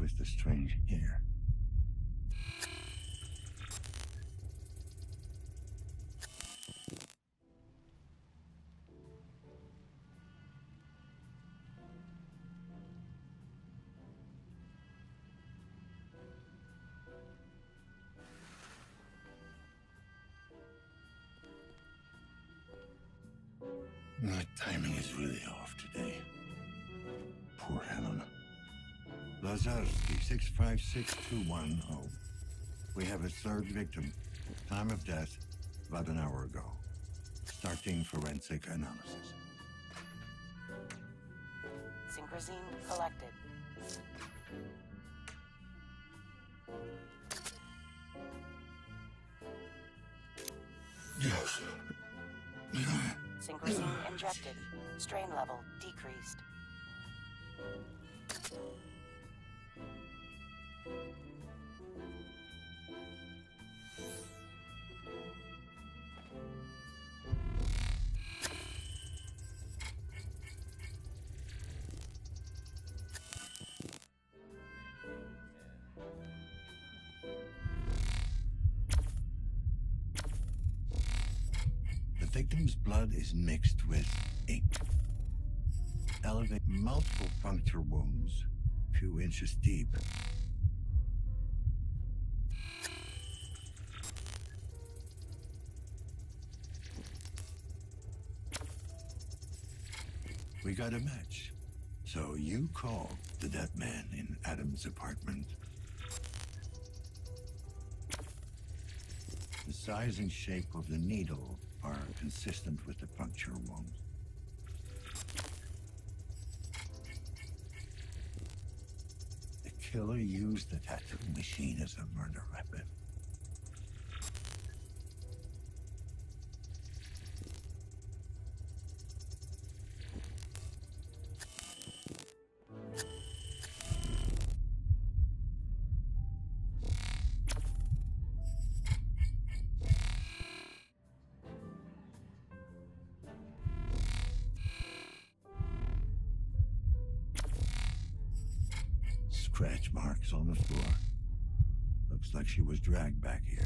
with the strange hair. My timing is really off today. Poor Helena. Lazarski, 656210. We have a third victim. Time of death, about an hour ago. Starting forensic analysis. Synchrosine collected. Yes. Synchrosine injected. Strain level decreased. The victim's blood is mixed with ink. Elevate multiple puncture wounds, a few inches deep. We got a match. So you called the dead man in Adam's apartment. The size and shape of the needle are consistent with the puncture wound. The killer used the tattoo machine as a murder weapon. Scratch marks on the floor. Looks like she was dragged back here.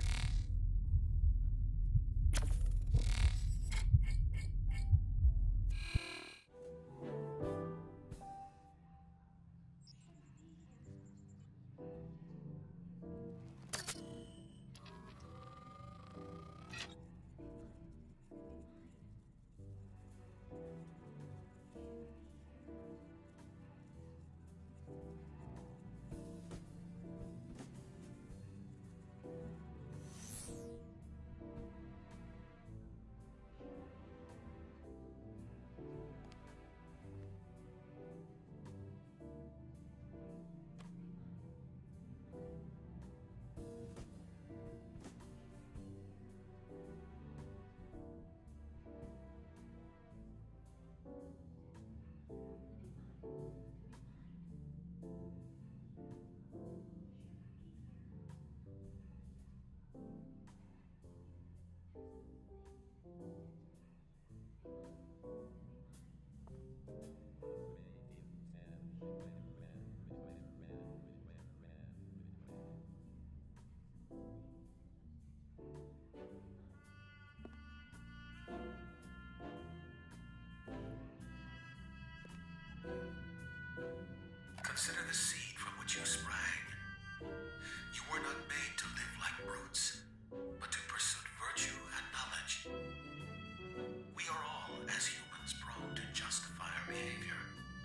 Consider the seed from which you sprang. You were not made to live like brutes, but to pursue virtue and knowledge. We are all, as humans, prone to justify our behavior.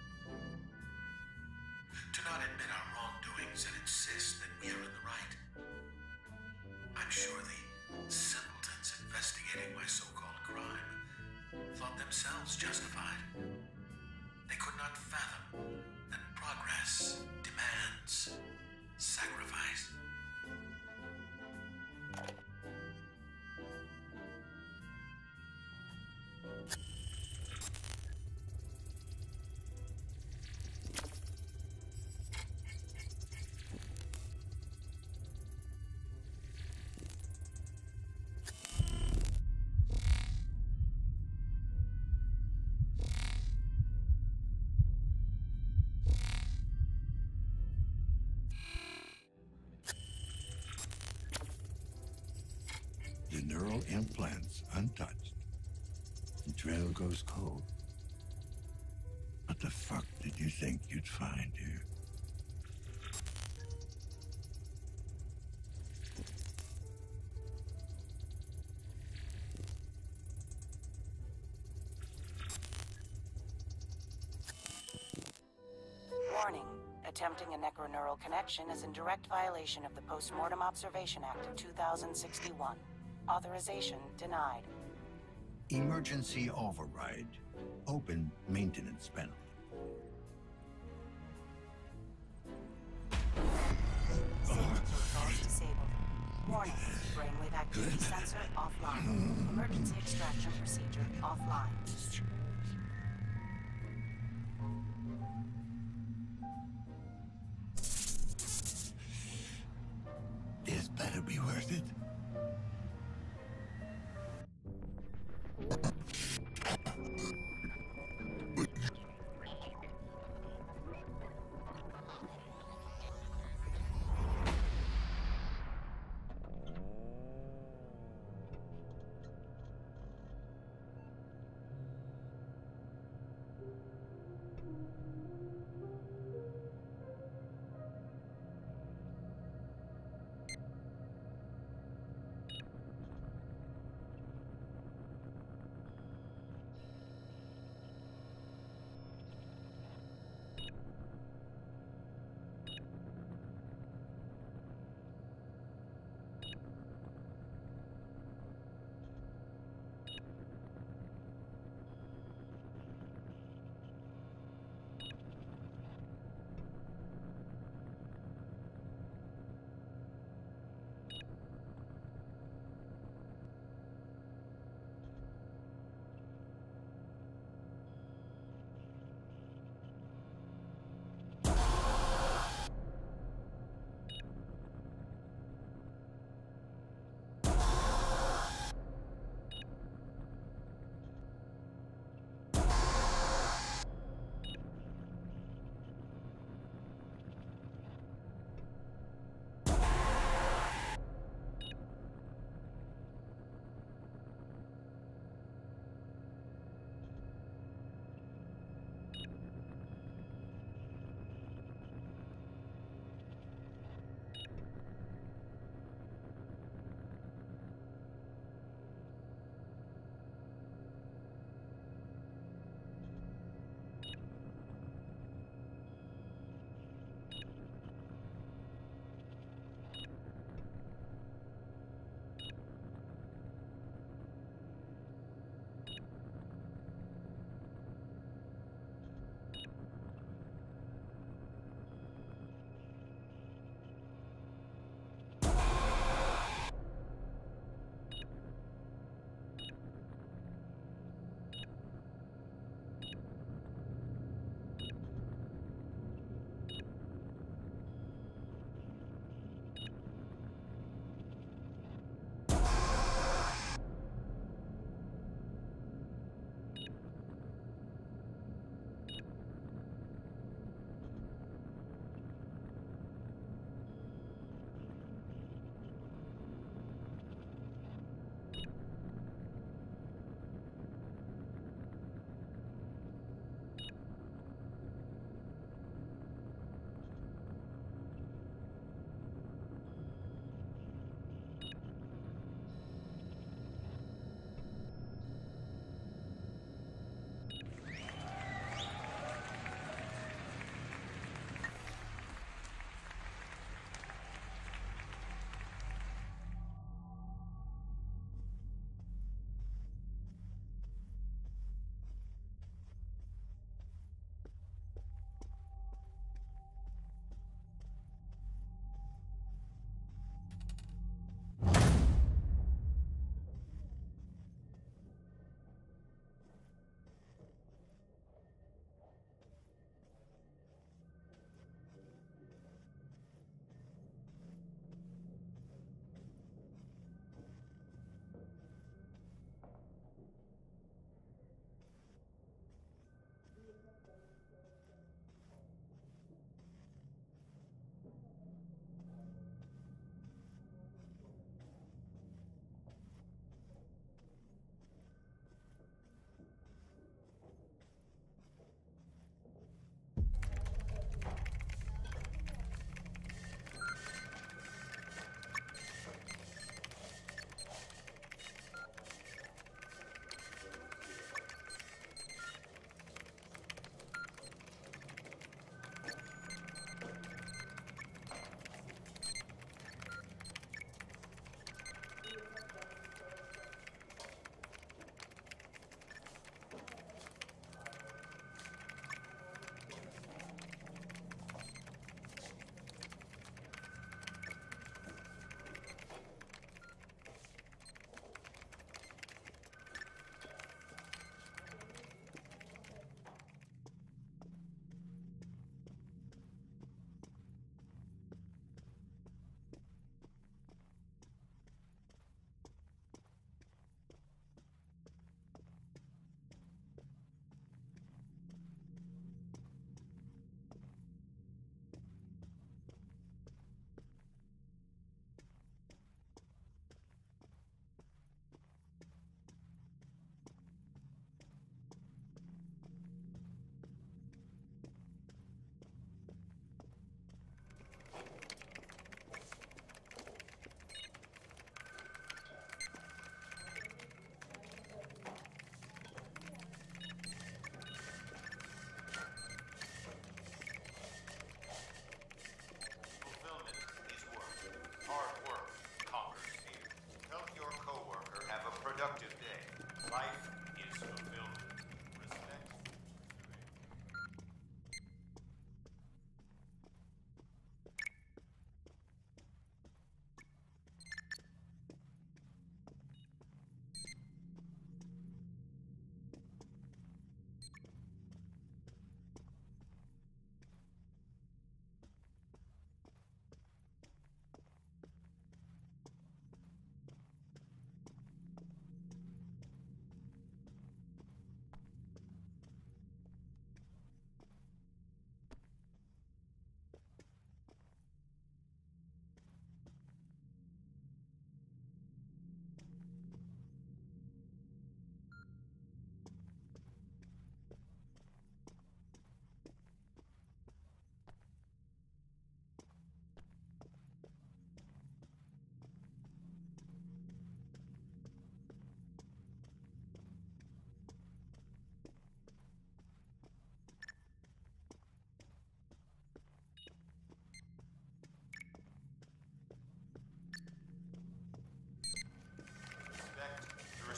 To not admit our wrongdoings and insist that we are in the right. I'm sure the simpletons investigating my so-called crime thought themselves justified. They could not fathom that progress demands implants untouched. The trail goes cold. What the fuck did you think you'd find here? Warning. Attempting a necroneural connection is in direct violation of the Postmortem Observation Act of 2061. Authorization denied. Emergency override. Open maintenance panel. Protocols disabled. Warning. Brainwave activity sensor offline. Emergency extraction procedure offline. This better be worth it.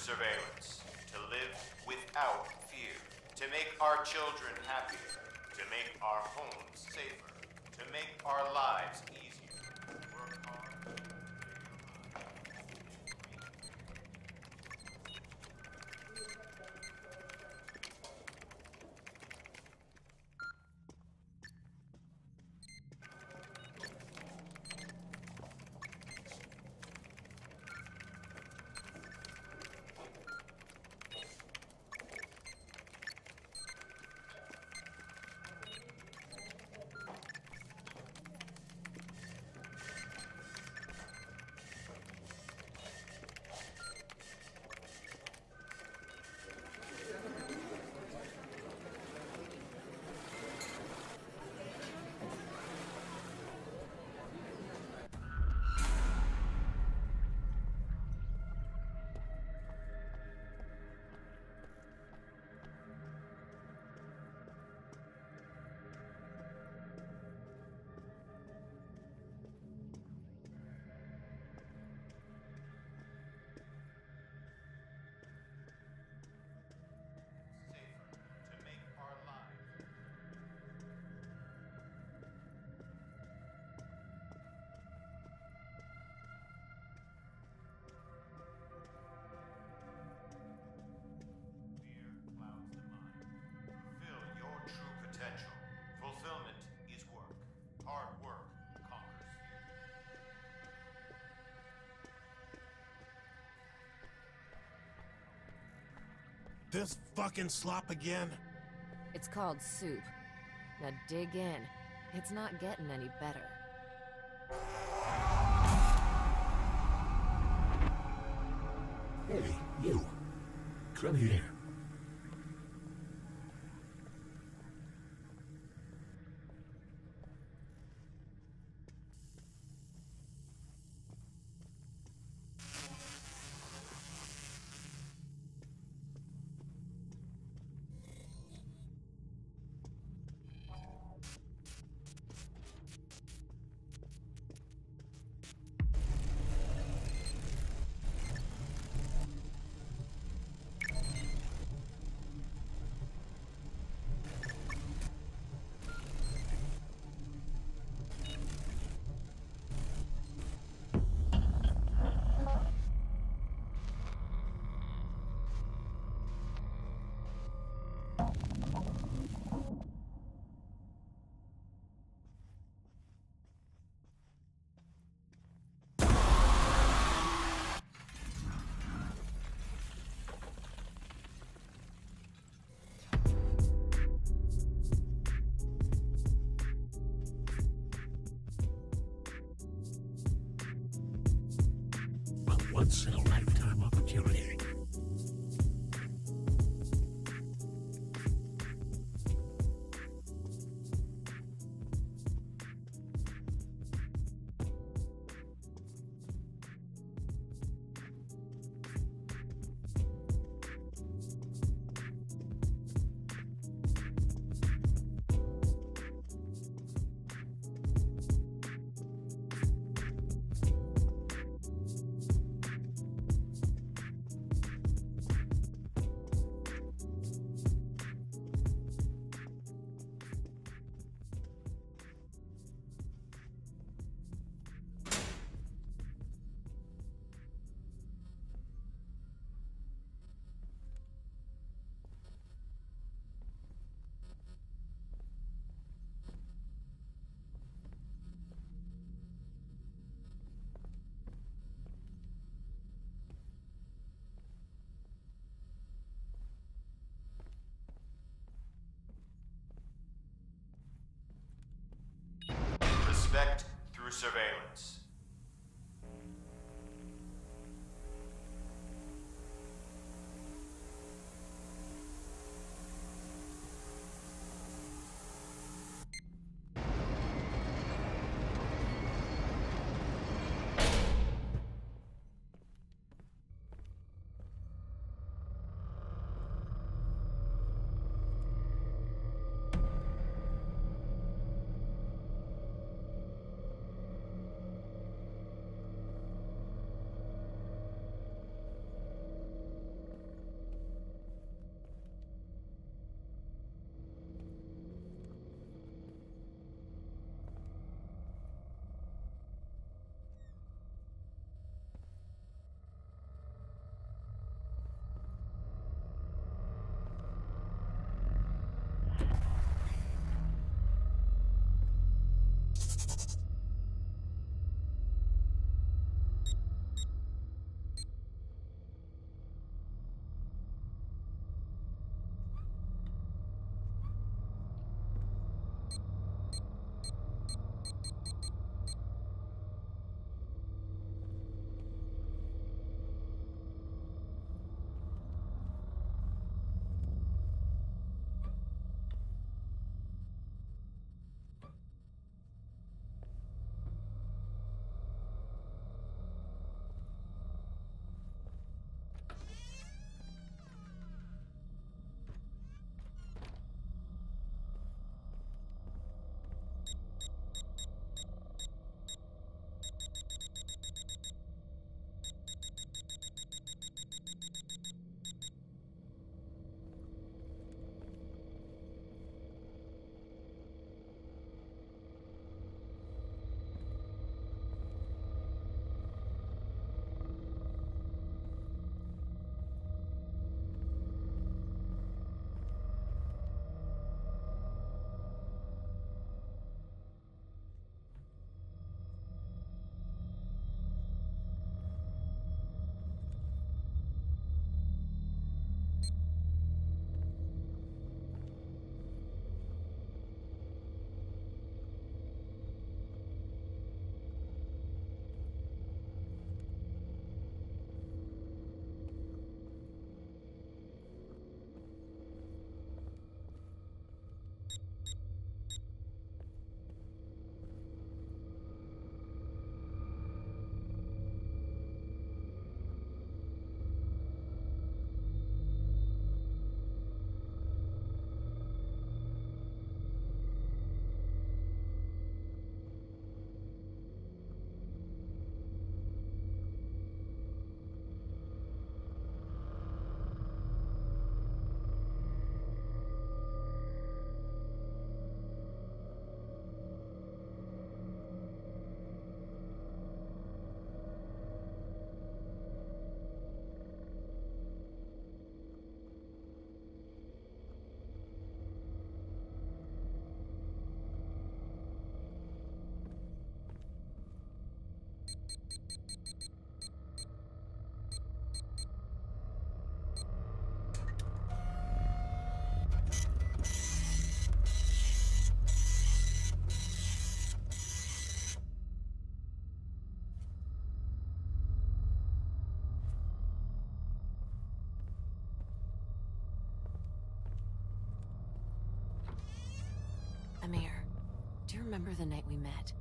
surveillance, to live without fear, to make our children happier, to make our homes safer, to make our lives easier. Work hard. Fulfillment is work. Hard work conquers fear. This fucking slop again? It's called soup. Now dig in. It's not getting any better. Hey, you. Come here. Once-in-a-lifetime opportunity. Respect through surveillance. Amir, do you remember the night we met?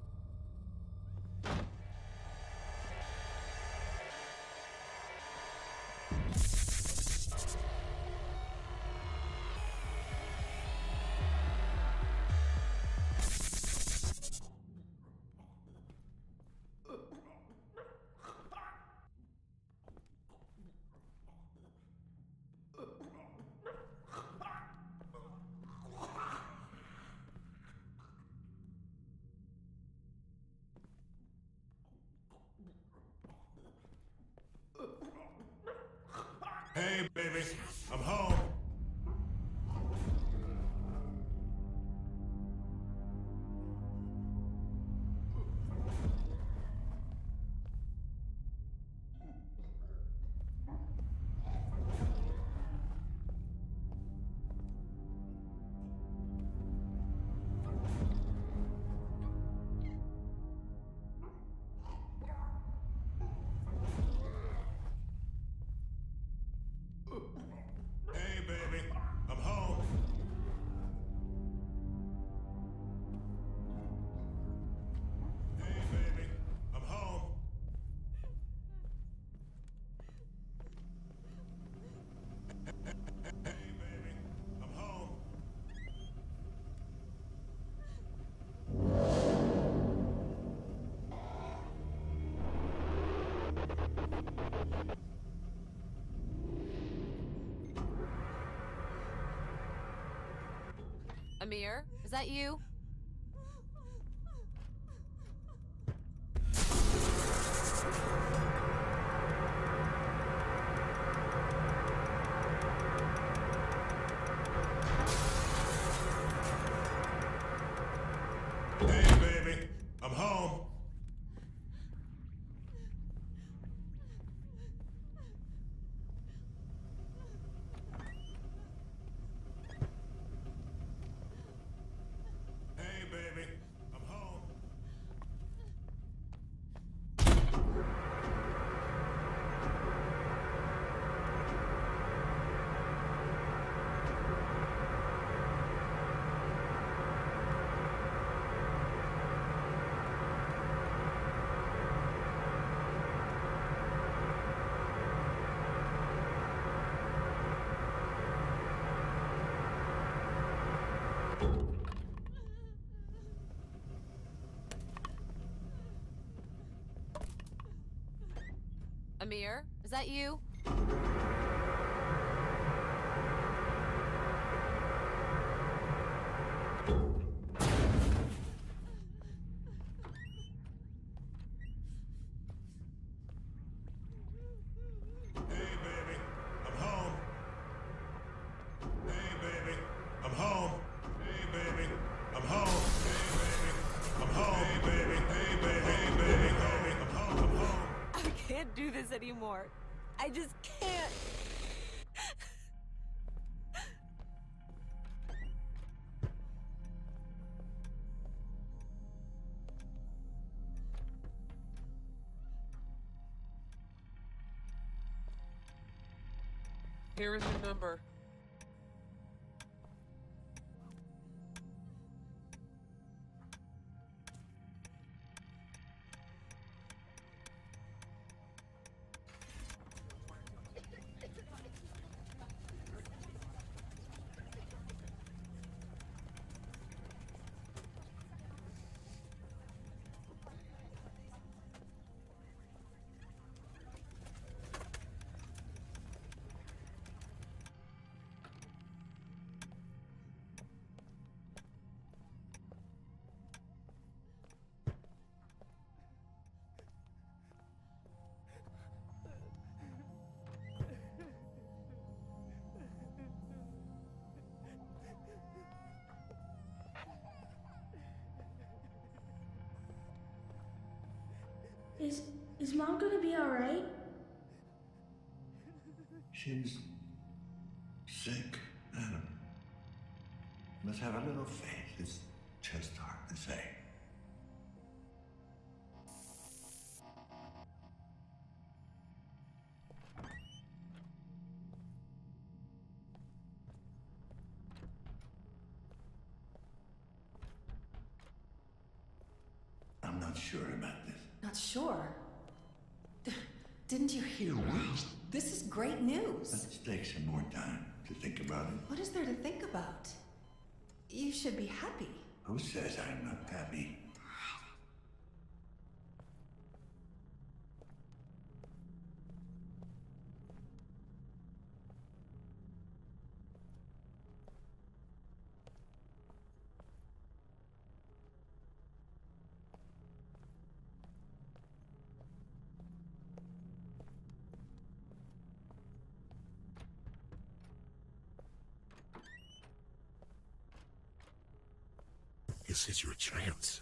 Hey, baby, I'm home. Hey, baby, I'm home. Hey, baby, I'm home. Hey, baby, I'm home. Amir, is that you? Hey, baby, I'm home. Hey, baby, I'm home. Amir, is that you? Hey, baby, I'm home. Hey, baby, I'm home. Hey, baby, I'm home. Hey, baby, I'm home. Hey, baby, hey, baby, hey, baby, baby, I'm home. I'm home. I can't do this anymore. I just can't. Here is your number. Is Mom gonna be alright? She's sick, Adam. Must have a little faith. It's just hard to say. I'm not sure about this. Not sure? Didn't you hear me? This is great news. Let's take some more time to think about it. What is there to think about? You should be happy. Who says I'm not happy? This is your chance.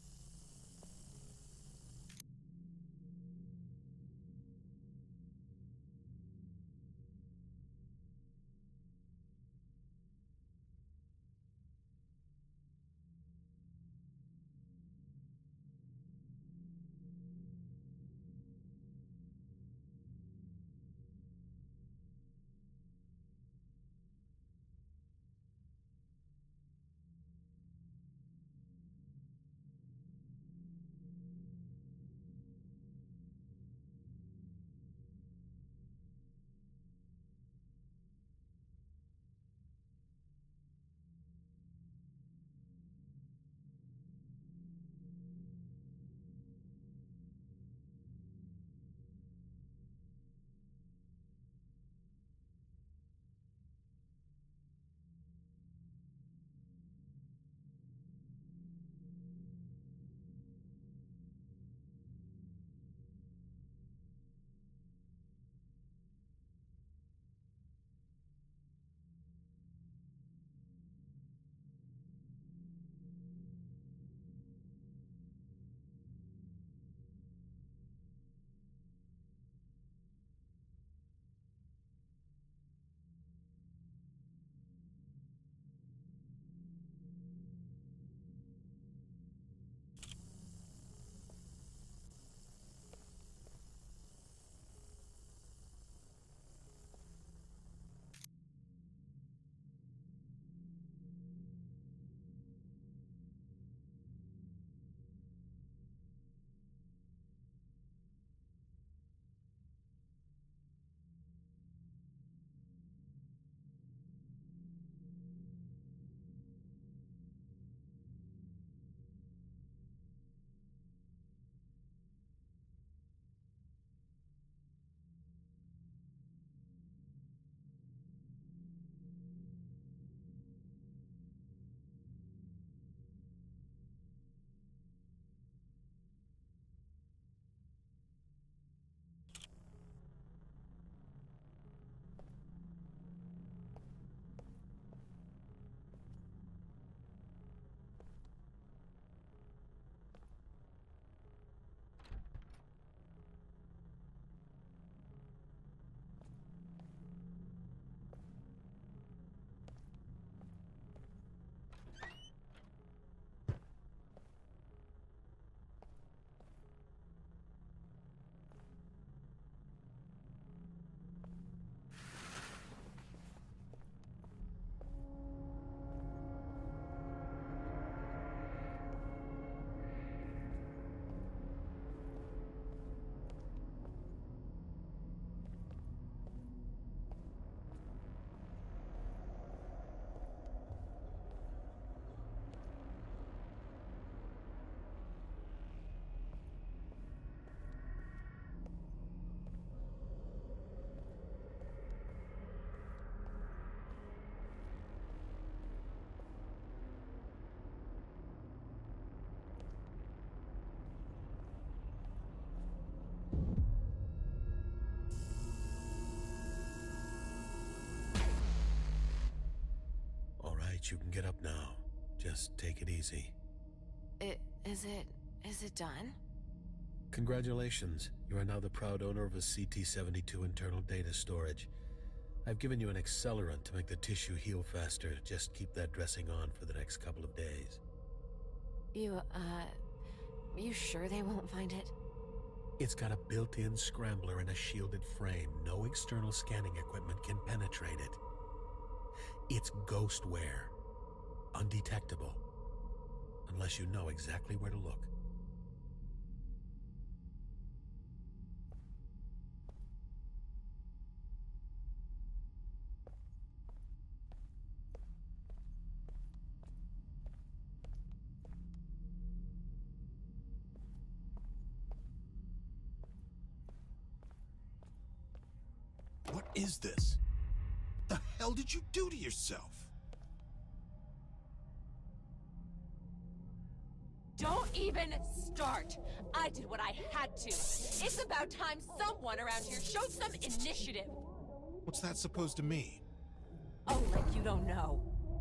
You can get up now. Just take it easy. Is it done? Congratulations. You are now the proud owner of a CT-72 internal data storage. I've given you an accelerant to make the tissue heal faster. Just keep that dressing on for the next couple of days. You sure they won't find it? It's got a built-in scrambler and a shielded frame. No external scanning equipment can penetrate it. It's ghostware. Undetectable. Unless you know exactly where to look. What is this? The hell did you do to yourself? Don't even start! I did what I had to. It's about time someone around here showed some initiative. What's that supposed to mean? Oh, like you don't know.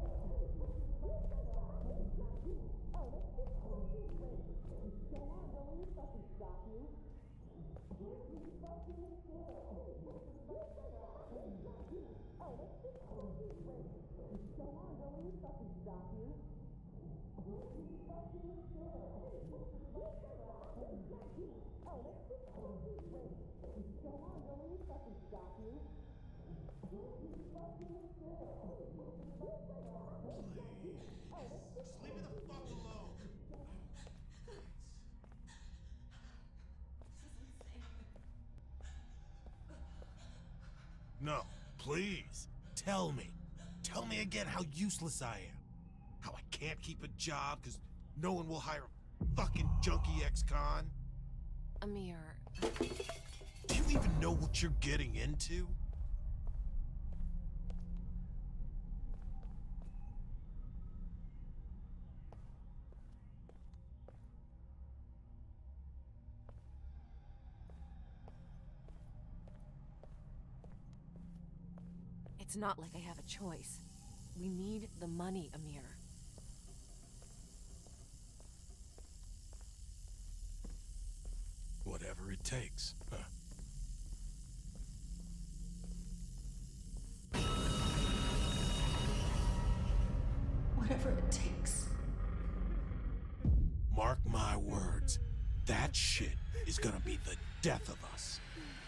No, please. Tell me. Tell me again how useless I am. How I can't keep a job because no one will hire a fucking junkie ex-con. Amir... Do you even know what you're getting into? It's not like I have a choice. We need the money, Amir. Whatever it takes, huh? Whatever it takes. Mark my words. That shit is gonna be the death of us.